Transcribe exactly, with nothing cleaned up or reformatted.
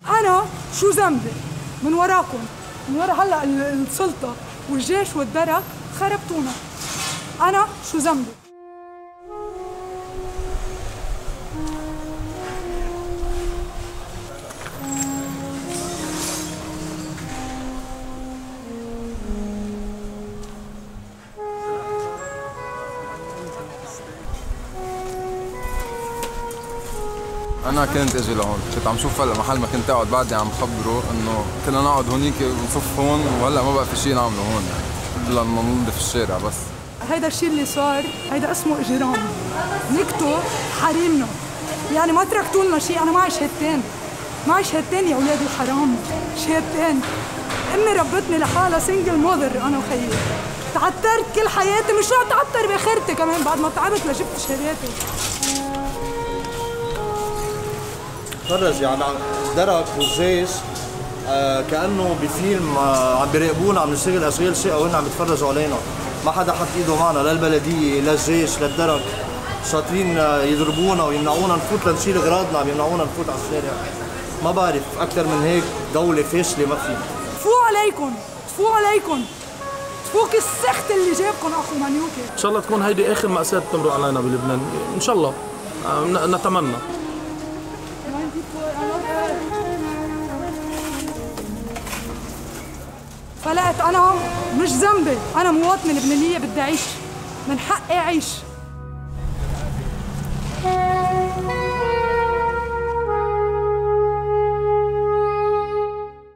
أنا شو ذنبي؟ من وراكم، من ورا هلا السلطة والجيش والدرك خربتونا. أنا شو ذنبي؟ أنا كنت أجي لهون، كنت عم شوف هلا محل ما كنت أقعد بعدني عم خبروا إنه كنا نقعد هونيك ونصف هون وهلا ما بقى في شيء نعمله هون يعني، إلا إنه ننظف الشارع بس. هيدا الشيء اللي صار هيدا اسمه إجرام، نكتوا حريمنا، يعني ما تركتوا لنا شيء. أنا معي شهادتين، معي شهادتين يا أولاد الحرام، شهادتين. أمي ربتني لحالها سنجل ماذر أنا وخيي، تعترت كل حياتي، مش رح تعتر بآخرتي كمان بعد ما تعبت لجبت شهاداتي. تفرجي على الدرك والجيش آه كأنه بفيلم آه عم بيراقبونا عم نشتغل أشغال شقة وهن عم يتفرجوا علينا، ما حدا حط إيده معنا، لا البلدية لا الجيش لا الدرك، شاطرين آه يضربونا ويمنعونا نفوت لنشيل أغراضنا، عم يمنعونا نفوت على الشارع. ما بعرف أكثر من هيك دولة فاشلة ما في. تفو عليكم، تفو عليكم، تفوك السخت اللي جابكم أخو مانيوكي. إن شاء الله تكون هيدي آخر مأساة تمرق علينا بلبنان، إن شاء الله آه نتمنى. فلقت أنا مش ذنبي، أنا مواطنة لبنانية بدي أعيش، من حقي أعيش.